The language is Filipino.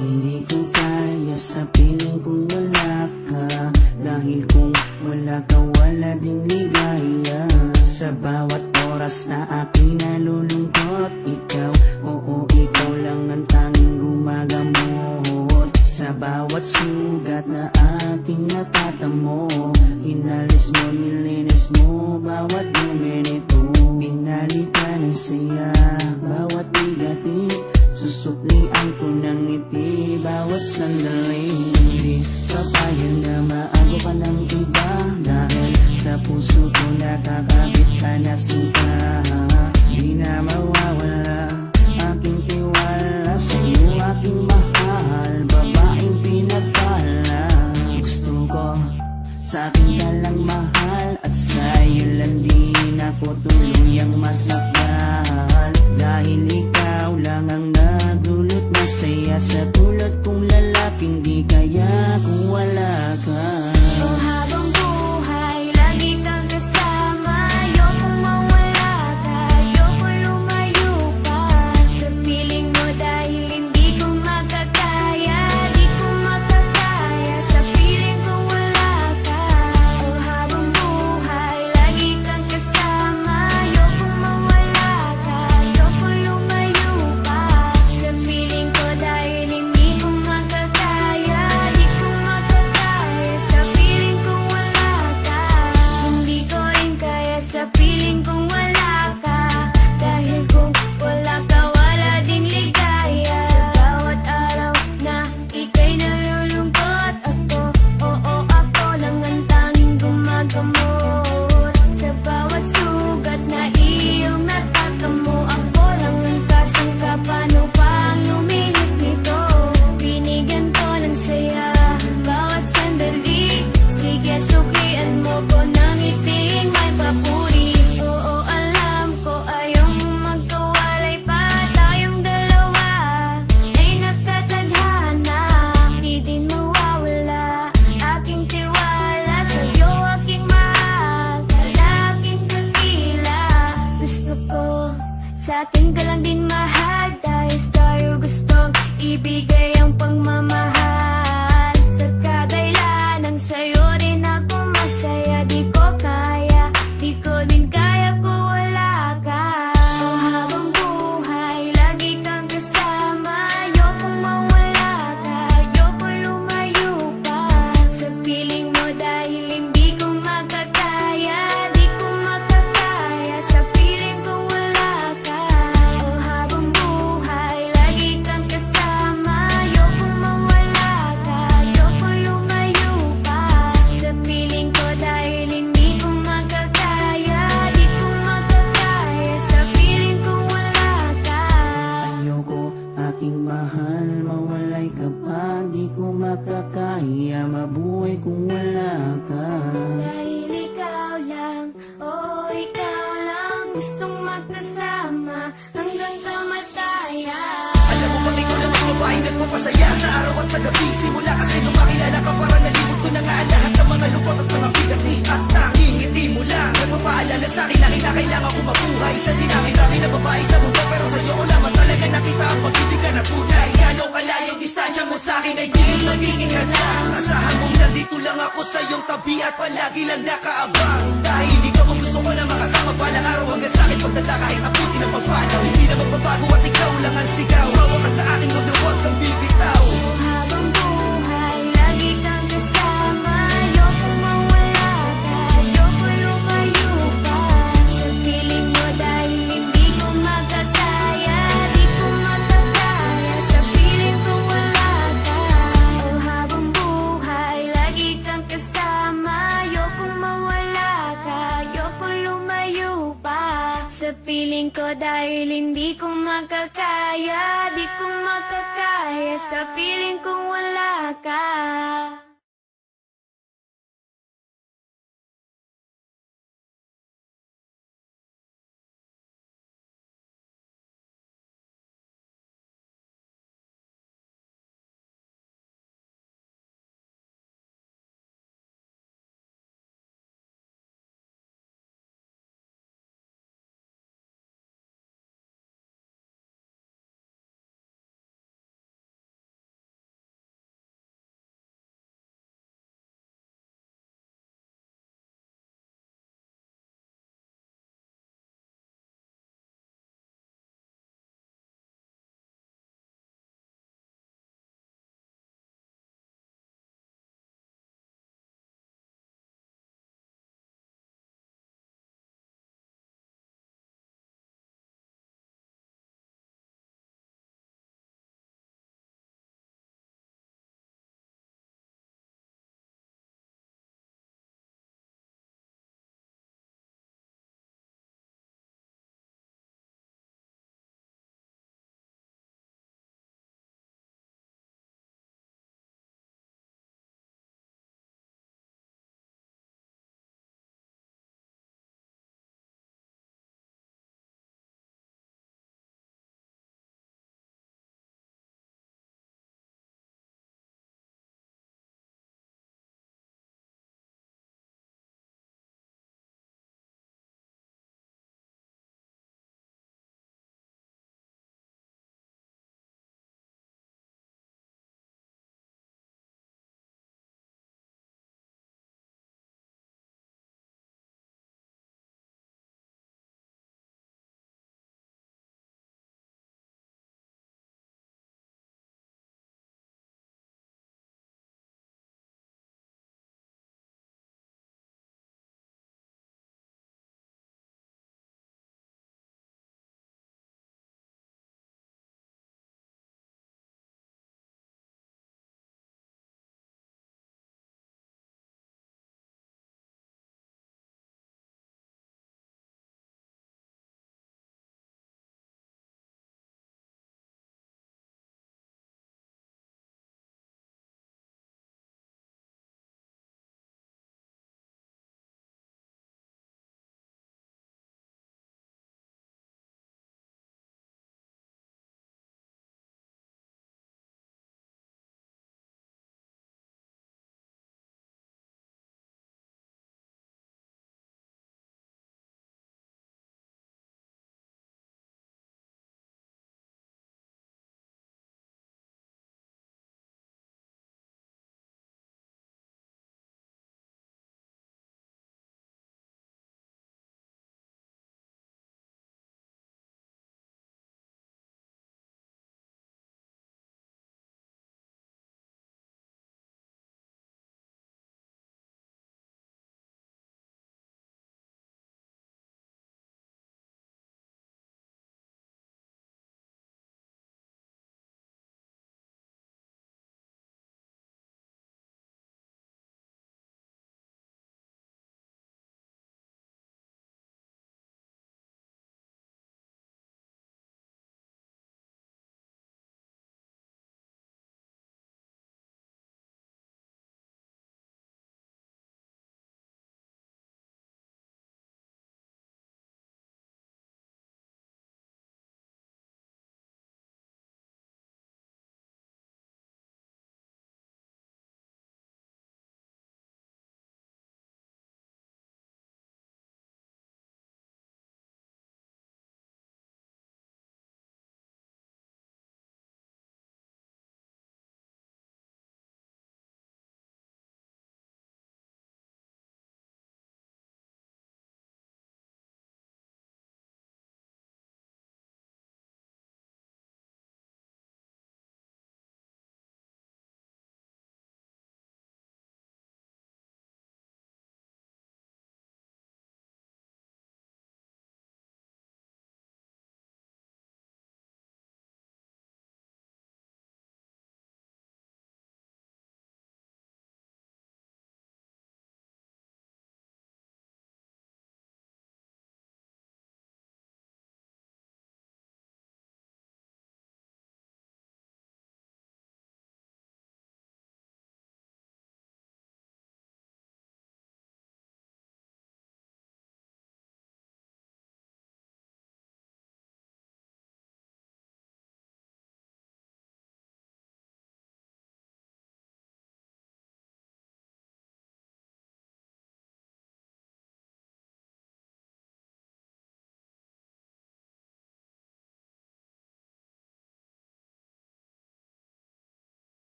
Hindi ko kaya sa piling kung wala ka, dahil kung wala ka wala ding ligaya. Sa bawat oras na aking nalulungkot, ikaw, oo ikaw lang ang tanging gumagamot. Sa bawat sugat na aking natatamo, inalis mo, nilinis mo bawat dumi nito. Pinalitan ng saya bawat bigati, susuklian ko ng ngiti bawat sandali. Hindi papayag na maago ka ng iba, dahil sa puso ko nakakabit ka na sinta. Di na mawawala aking tiwala sa'yo, aking mahal, babaeng pinagpala. Gusto ko sa'kin ka lang mahal, at sa'yo lang din ako tuluyang masakal. Dahil ikaw lang ang nagdulot ng saya sa tulad kong lalaking di kaya kung wala ka. Oh, habang buhay, lagi kang kasama. Ayokong mawala ka, ayokong lumayo pa sa piling mo, dahil hindi ko makakaya, di ko makakaya sa piling ko wala ka. Oh, habang buhay, lagi kang kasama. Ayokong mawala ka, ayokong lumayo pa sa piling ko, dahil hindi ko makakaya, di ko makakaya sa piling ko wala ka. Hindi ko rin kaya sa piling kong wala ka, dahil kung wala ka wala ding ligaya. Sa bawat araw na ika'y nalulungkot, ako, oo ako lang ang tanging gumagamot. Sa bawat sugat na iyong natatamo, ako lang ang kasangka, paano pang luminis nito. Binigyan ko ng saya bawat sandali, sige suklian mo ko ng iting may papuri. Oo alam ko ayaw mo magkawalay pa, tayong dalawa ay nagkatadhana. Di din mawawala aking tiwala sa'yo, aking mahal, lalaking dakila. Gusto ko sa'kin ka lang din mahal, dahil sa'yo gustong ibigay ang pagmamahal. Sa kadailanang sa'yo rin ako masaya, di ko kaya, di ko din kaya kung wala ka. Oh, habang buhay, lagi kang kasama. Ayokong mawala ka, ayokong lumayo pa sa piling mo, dahil hindi ko makakaya, di ko makakaya sa piling ko wala ka. Oh, habang buhay, lagi kang kasama. Ayokong mawala ka, ayokong lumayo pa sa piling ko, dahil hindi ko makakaya, di ko makakaya sa piling ko wala ka. Ayoko aking mahal, mawalay ka pa, di ko makakaya mabuhay kung wala ka. Dahil ikaw lang, oh ikaw lang, gustong magkasama hanggang kamatayan. Alam mo bang ikaw lang ang babaeng nagpapasaya sa araw at sa gabi? Simula kasi nung makilala ka, parang nalimot ko na nga ang lahat ng mga lungkot at mga bigati. At tanging ngiti mo lang nagpapaalala sa'kin na kailangan ko mabuhay. Sa dinami-dami na babae sa mundo, pero sa'yo ko lamang talaga nakita ang pag-ibigan na tunay. Gano'ng kalayong distansya mo sa'kin ay di magiging hadlang. Asahan mong nandito lang ako sa iyong tabi at palagi lang nakaabang. Dahil ikaw ang gusto ko na makasama balang araw hanggang sa'kin pagdada kahit abutin ang pagpanaw. Hindi na magbabago at ikaw lang ang sigaw. Bawa ka sa akin, huwag kang bibitaw. Habang buhay, lagi kang kasama. Ayokong mawala ka, ayokong lumayo pa sa piling mo, dahil hindi ko makakaya, di ko makakaya sa piling ko wala ka. Oh, habang buhay, lagi kang kasama. Ayokong mawala ka, ayokong lumayo pa sa piling ko, dahil hindi ko makakaya, di ko makakaya sa piling kong wala ka.